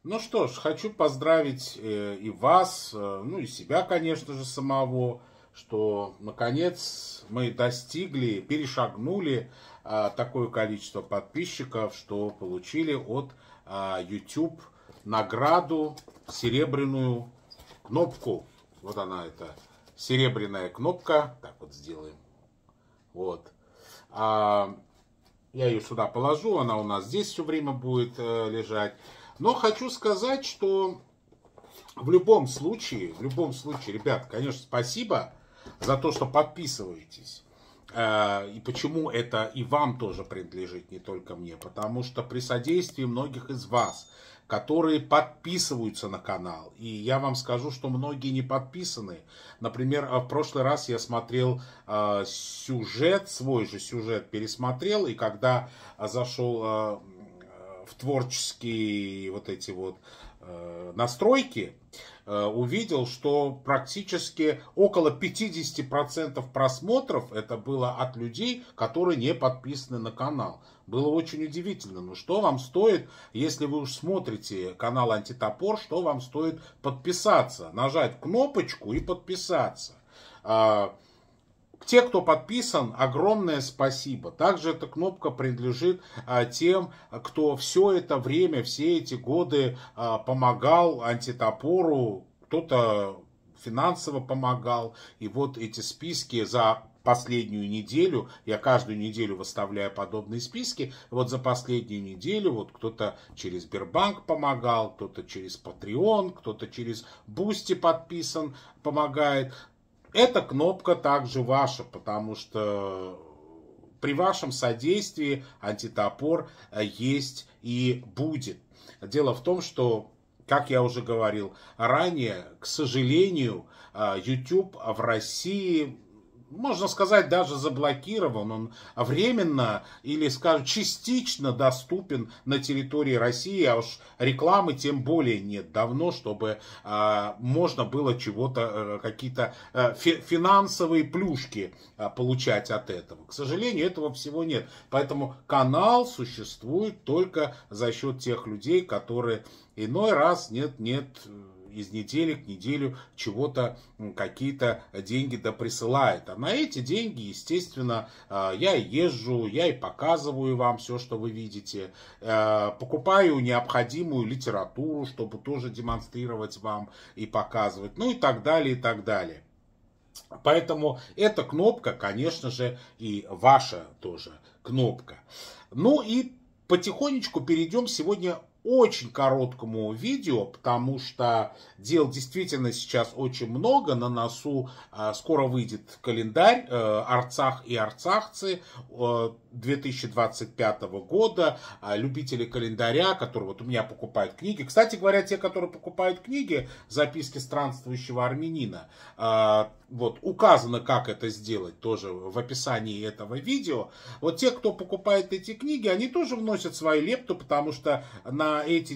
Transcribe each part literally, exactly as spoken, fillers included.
Ну что ж, хочу поздравить э, и вас, э, ну и себя, конечно же, самого, что наконец мы достигли, перешагнули а, такое количество подписчиков, что получили от а, YouTube награду, серебряную кнопку. Вот она, эта серебряная кнопка. Так вот сделаем. Вот. А, я ее сюда положу, она у нас здесь все время будет э, лежать. Но хочу сказать, что в любом случае, в любом случае, ребят, конечно, спасибо за то, что подписываетесь. Э, И почему это и вам тоже принадлежит, не только мне. Потому что при содействии многих из вас, которые подписываются на канал, и я вам скажу, что многие не подписаны. Например, в прошлый раз я смотрел э, сюжет, свой же сюжет пересмотрел, и когда зашел э, в творческие вот эти вот э, настройки, э, увидел, что практически около пятьдесят процентов просмотров это было от людей, которые не подписаны на канал. Было очень удивительно. Ну что вам стоит, если вы уж смотрите канал Антитопор, что вам стоит подписаться, нажать кнопочку и подписаться. Те, кто подписан, огромное спасибо. Также эта кнопка принадлежит а, тем, кто все это время, все эти годы а, помогал Антитопору. Кто-то финансово помогал. И вот эти списки за последнюю неделю, я каждую неделю выставляю подобные списки, вот за последнюю неделю вот кто-то через Сбербанк помогал, кто-то через Patreon, кто-то через Boosty подписан, помогает. Эта кнопка также ваша, потому что при вашем содействии Антитопор есть и будет. Дело в том, что, как я уже говорил ранее, к сожалению, YouTube в России, можно сказать, даже заблокирован. Он временно или, скажем, частично доступен на территории России, а уж рекламы тем более нет давно, чтобы а, можно было чего-то, а, какие-то а, фи финансовые плюшки а, получать от этого. К сожалению, этого всего нет. Поэтому канал существует только за счет тех людей, которые иной раз нет-нет из недели к неделю чего-то, какие-то деньги да присылает. А на эти деньги, естественно, я и езжу, я и показываю вам все, что вы видите. Покупаю необходимую литературу, чтобы тоже демонстрировать вам и показывать. Ну и так далее, и так далее. Поэтому эта кнопка, конечно же, и ваша тоже кнопка. Ну и потихонечку перейдем сегодня очень короткому видео, потому что дел действительно сейчас очень много. На носу э, скоро выйдет календарь э, Арцах и арцахцы э, две тысячи двадцать пятого года. Э, любители календаря, которые вот у меня покупают книги. Кстати говоря, те, которые покупают книги, записки странствующего армянина, э, вот указано, как это сделать, тоже в описании этого видео. Вот те, кто покупает эти книги, они тоже вносят свою лепту, потому что на эти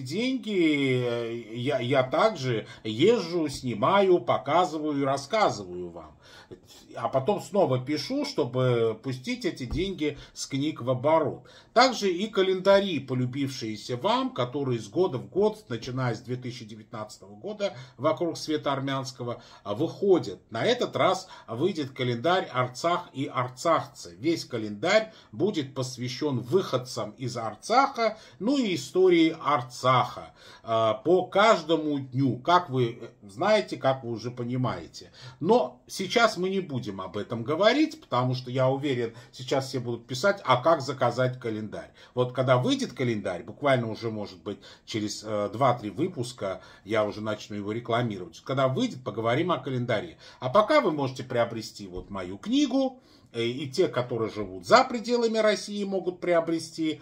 деньги я, я также езжу, снимаю, показываю и рассказываю вам. А потом снова пишу, чтобы пустить эти деньги с книг в оборот. Также и календари, полюбившиеся вам, которые с года в год, начиная с две тысячи девятнадцатого года, вокруг света армянского, выходят. На этот раз выйдет календарь Арцах и арцахцы. Весь календарь будет посвящен выходцам из Арцаха, ну и истории Арцаха. По каждому дню, как вы знаете, как вы уже понимаете. Но сейчас мы не будем об этом говорить, потому что я уверен, сейчас все будут писать, а как заказать календарь. Вот когда выйдет календарь, буквально уже может быть через два-три выпуска, я уже начну его рекламировать. Когда выйдет, поговорим о календаре. А пока вы можете приобрести вот мою книгу. И те, которые живут за пределами России, могут приобрести,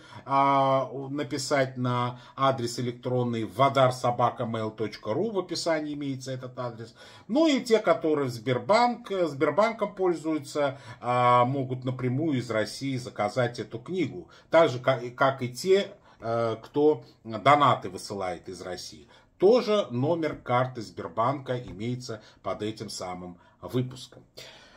написать на адрес электронный водар собака мэйл точка ру, в описании имеется этот адрес. Ну и те, которые в Сбербанк, Сбербанком пользуются, могут напрямую из России заказать эту книгу. Так же, как и те, кто донаты высылает из России. Тоже номер карты Сбербанка имеется под этим самым выпуском.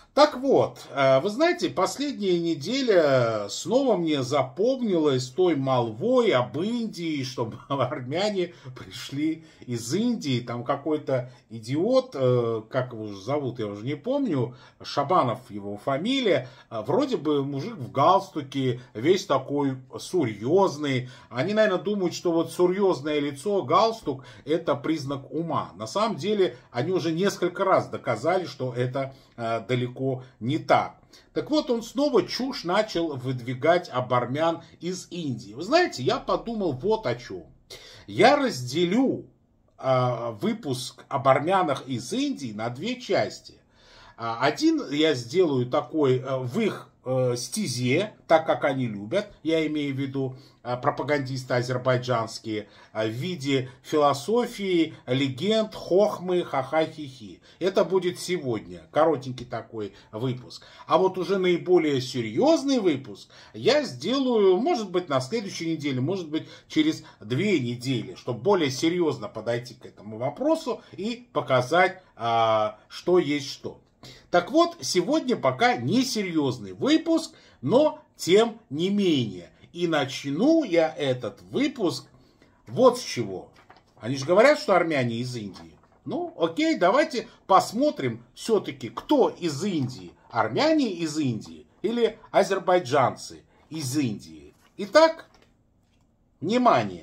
Так вот, вы знаете, последняя неделя снова мне запомнилась той молвой об Индии, чтобы армяне пришли из Индии. Там какой-то идиот, как его зовут, я уже не помню, Шабанов его фамилия, вроде бы мужик в галстуке, весь такой серьезный. Они, наверное, думают, что вот серьезное лицо, галстук, это признак ума. На самом деле, они уже несколько раз доказали, что это далеко не так. Так вот, он снова чушь начал выдвигать об армян из Индии. Вы знаете, я подумал вот о чем. Я разделю э, выпуск об армянах из Индии на две части. Один я сделаю такой э, в их э, стезе, так как они любят, я имею в виду э, пропагандисты азербайджанские, э, в виде философии, легенд, хохмы, ха-ха-хи-хи. Это будет сегодня, коротенький такой выпуск. А вот уже наиболее серьезный выпуск я сделаю, может быть, на следующей неделе, может быть, через две недели, чтобы более серьезно подойти к этому вопросу и показать, э, что есть что. Так вот, сегодня пока не серьезный выпуск, но тем не менее. И начну я этот выпуск вот с чего. Они же говорят, что армяне из Индии. Ну, окей, давайте посмотрим все-таки, кто из Индии. Армяне из Индии или азербайджанцы из Индии. Итак, внимание.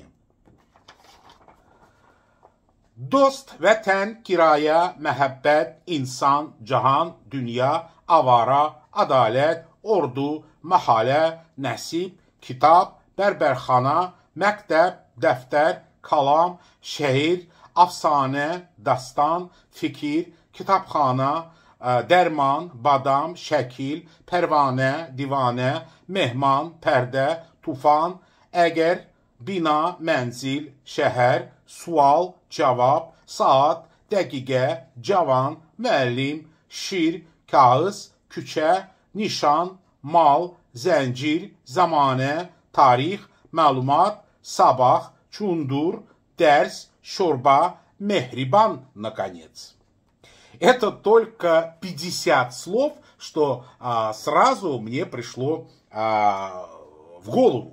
Dost, vətən, kiraya, məhəbbət, insan, cahan, dünya, avara, ədalət, ordu, məhalə, nəsib, kitab, bərbərxana, məktəb, dəftər, kalam, şəhir, afsanə, dastan, fikir, kitabxana, dərman, badam, şəkil, pərvanə, divanə, mehman, pərdə, tufan, əgər, bina, mənzil, şəhər, sual, cavab, saat, dəqiqə, cavan, müəllim, şir, kağız, küçə, nişan, mal, zəncir, zamanə, tarix, məlumat, sabah, çundur, dərs, şorba, mehriban, наконец. Это только пятьдесят слов, что а, сразу мне пришло а, в голову.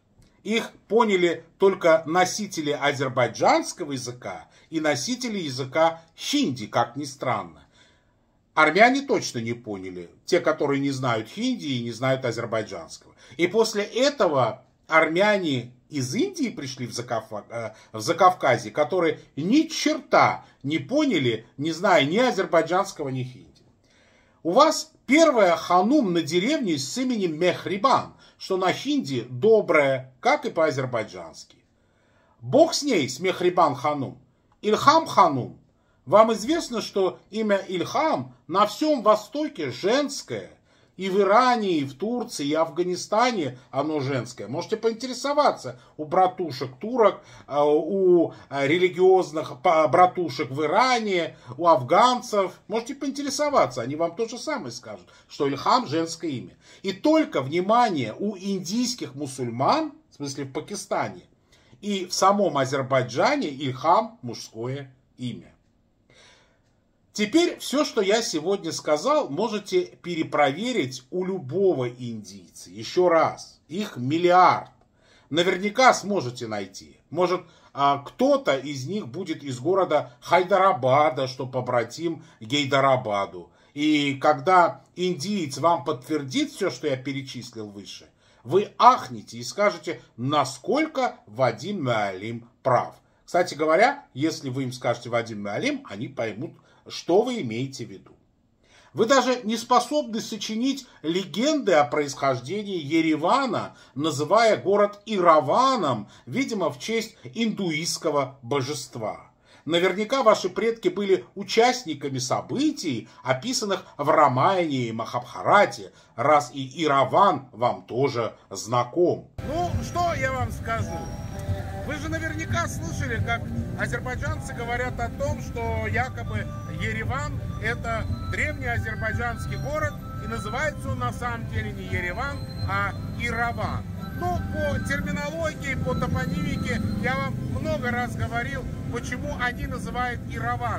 Их поняли только носители азербайджанского языка и носители языка хинди, как ни странно. Армяне точно не поняли, те, которые не знают хинди и не знают азербайджанского. И после этого армяне из Индии пришли в, Закавказ, в Закавказье, которые ни черта не поняли, не зная ни азербайджанского, ни хинди. У вас первая ханум на деревне с именем Мехрибан, что на хинди добрая, как и по-азербайджански. Бог с ней, с Мехрибан ханум. Ильхам ханум. Вам известно, что имя Ильхам на всем Востоке женское. И в Иране, и в Турции, и в Афганистане оно женское. Можете поинтересоваться у братушек турок, у религиозных братушек в Иране, у афганцев. Можете поинтересоваться, они вам то же самое скажут, что Ильхам женское имя. И только, внимание, у индийских мусульман, в смысле в Пакистане, и в самом Азербайджане Ильхам мужское имя. Теперь все, что я сегодня сказал, можете перепроверить у любого индийца. Еще раз, их миллиард. Наверняка сможете найти. Может, кто-то из них будет из города Хайдарабада, что побратим Гейдарабаду. И когда индиец вам подтвердит все, что я перечислил выше, вы ахнете и скажете, насколько Вадим Муалим прав. Кстати говоря, если вы им скажете Вадим Муалим, они поймут, что вы имеете в виду. Вы даже не способны сочинить легенды о происхождении Еревана, называя город Ираваном, видимо, в честь индуистского божества. Наверняка ваши предки были участниками событий, описанных в Рамаяне и Махабхарате, раз и Ираван вам тоже знаком. Ну, что я вам скажу? Вы же наверняка слышали, как азербайджанцы говорят о том, что якобы Ереван – это древний азербайджанский город, и называется он на самом деле не Ереван, а Ираван. Ну, по терминологии, по топонимике я вам много раз говорил, почему они называют Ираваном.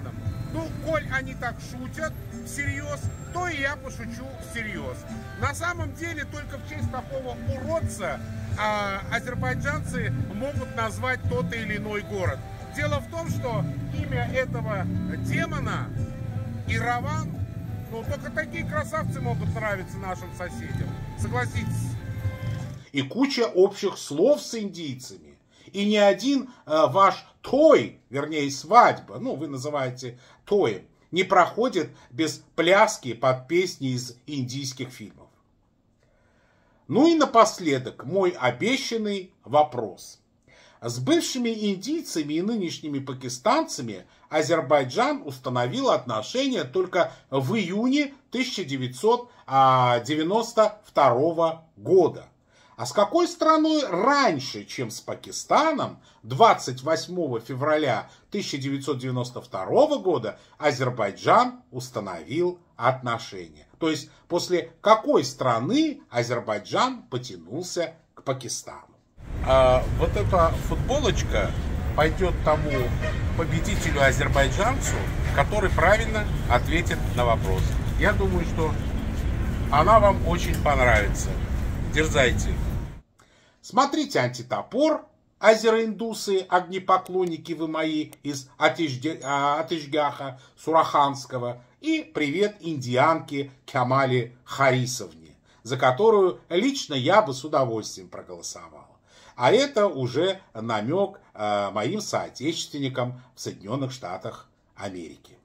Ну, коль они так шутят всерьез, то и я пошучу всерьез. На самом деле, только в честь такого уродца а, азербайджанцы могут назвать тот или иной город. Дело в том, что имя этого демона, Ираван, ну, только такие красавцы могут нравиться нашим соседям. Согласитесь. И куча общих слов с индийцами. И ни один э, ваш той, вернее свадьба, ну вы называете тоем, не проходит без пляски под песни из индийских фильмов. Ну и напоследок мой обещанный вопрос. С бывшими индийцами и нынешними пакистанцами Азербайджан установил отношения только в июне тысяча девятьсот девяносто второго года. А с какой страной раньше, чем с Пакистаном, двадцать восьмого февраля тысяча девятьсот девяносто второго года Азербайджан установил отношения? То есть после какой страны Азербайджан потянулся к Пакистану? А вот эта футболочка пойдет тому победителю азербайджанцу, который правильно ответит на вопрос. Я думаю, что она вам очень понравится. Дерзайте. Смотрите антитопор, азероиндусы, огнепоклонники вы мои из Атышгяха Сураханского, и привет индианке Кемали Харисовне, за которую лично я бы с удовольствием проголосовал. А это уже намек э, моим соотечественникам в Соединенных Штатах Америки.